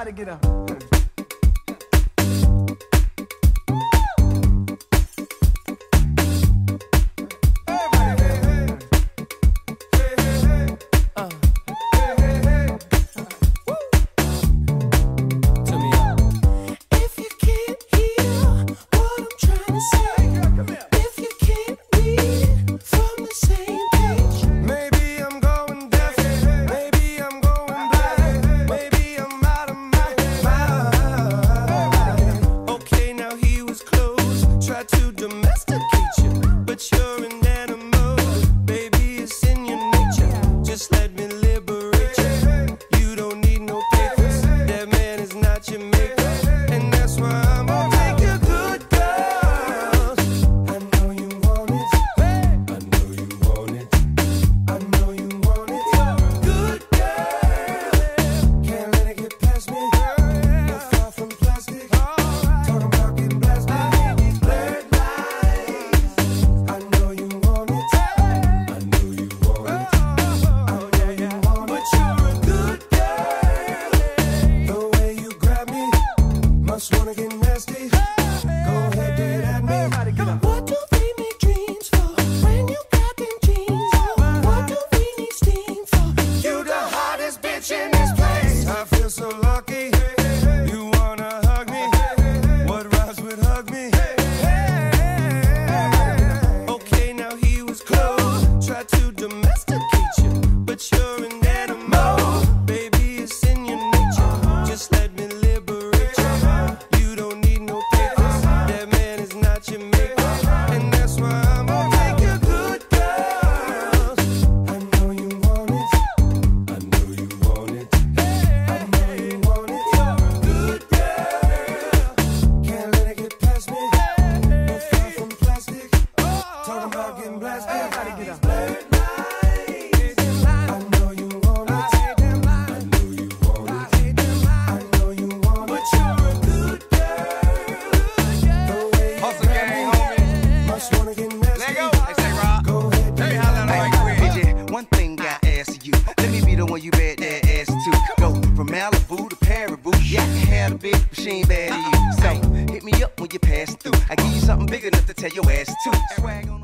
Everybody get up. To domesticate you, but you're an animal, baby, it's in your nature. Just let me liberate you. You don't need no papers, that man is not your maker, and that's why I'm gonna take you good, girl. I know you want it, I know you want it, I know you want it. Good girl, can't let it get past me. You're far from plastic, talking about getting blasted. Wanna get nasty? Go ahead, get at me. What do we need dreams for when you got them jeans on? What do we need steam for? You the hottest bitch in this place. I feel so lucky. You wanna hug me? What rhymes with hug me? Okay, now he was close. Tried to domesticate you, but you're an animal, baby, it's in your nature. Just let me liberate. You don't need no papers, that man is not your maker, and that's why I'm gonna take you good, girl. I know you want it, I know you want it, I know you want it. Good girl, can't let it get past me. No far from plastic, talking about getting blasted. Everybody get up. I know you want it, I know you want it, I know you want it. But you're a good one thing I ask you, let me be the one you bet that ass to. Go from Malibu to Paraboo, yeah, I can have a big machine bad to you. So hit me up when you pass through. I give you something big enough to tell your ass to. Swag on